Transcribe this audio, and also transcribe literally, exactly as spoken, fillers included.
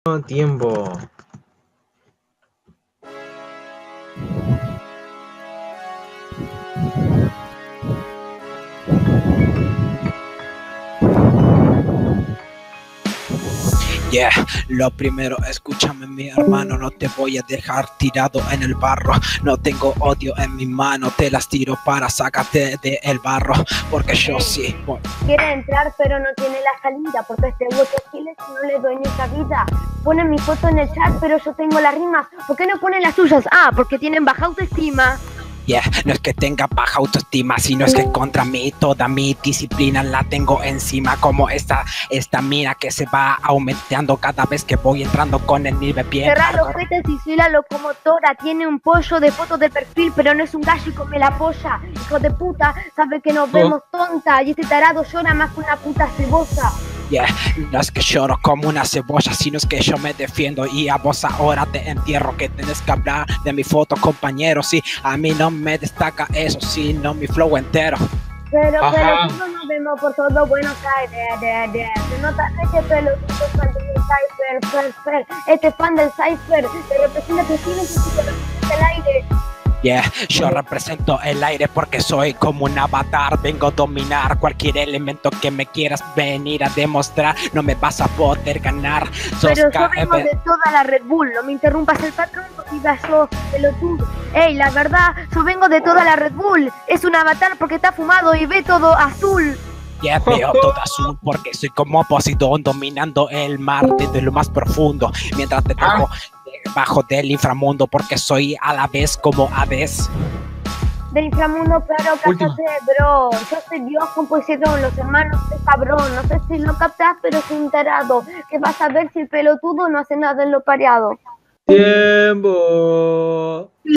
Tiempo. Yeah, lo primero, escúchame mi hermano, no te voy a dejar tirado en el barro. No tengo odio en mi mano, te las tiro para sacarte del barro, porque yo sí. Quiere entrar pero no tiene la salida, porque este hueco giles no le doy ni cabida. Ponen mi foto en el chat pero yo tengo las rimas. ¿Por qué no ponen las suyas? Ah, porque tienen baja autoestima. Yeah, no es que tenga baja autoestima, sino es que contra mí toda mi disciplina la tengo encima, como esta, esta mina que se va aumentando cada vez que voy entrando con el nivel bien. Cerra los petes y soy la locomotora. Tiene un pollo de fotos de perfil, pero no es un gallo y come la polla. Hijo de puta, sabe que nos oh. vemos tonta. Y este tarado llora más que una puta cebolla. Yeah, no es que lloro como una cebolla, sino es que yo me defiendo y a vos ahora te entierro. Que tenés que hablar de mi foto, compañero. Sí, a mí no me destaca eso, sino mi flow entero. Pero, Ajá. pero todos nos vemos por todo Buenos Aires. De, de. Se nota este pelotudo fan del Cypher, fer, fer. Este fan del Cypher te representa tu cine y te representa el aire. Yeah, yo represento el aire porque soy como un avatar. Vengo a dominar cualquier elemento que me quieras venir a demostrar. No me vas a poder ganar. Sos Pero yo vengo de toda la Red Bull. No me interrumpas el patrón porque iba yo pelotudo. Ey, la verdad, yo vengo de toda la Red Bull. Es un avatar porque está fumado y ve todo azul. Yeah, veo todo azul porque soy como Poseidón dominando el mar desde lo más profundo. Mientras te dejo bajo del inframundo porque soy a la vez como Hades. Del inframundo, pero cállate, bro. Yo soy Dios con Poseidón, los hermanos de cabrón. No sé si lo captás, pero soy un tarado. Que vas a ver si el pelotudo no hace nada en lo pareado. Tiempo.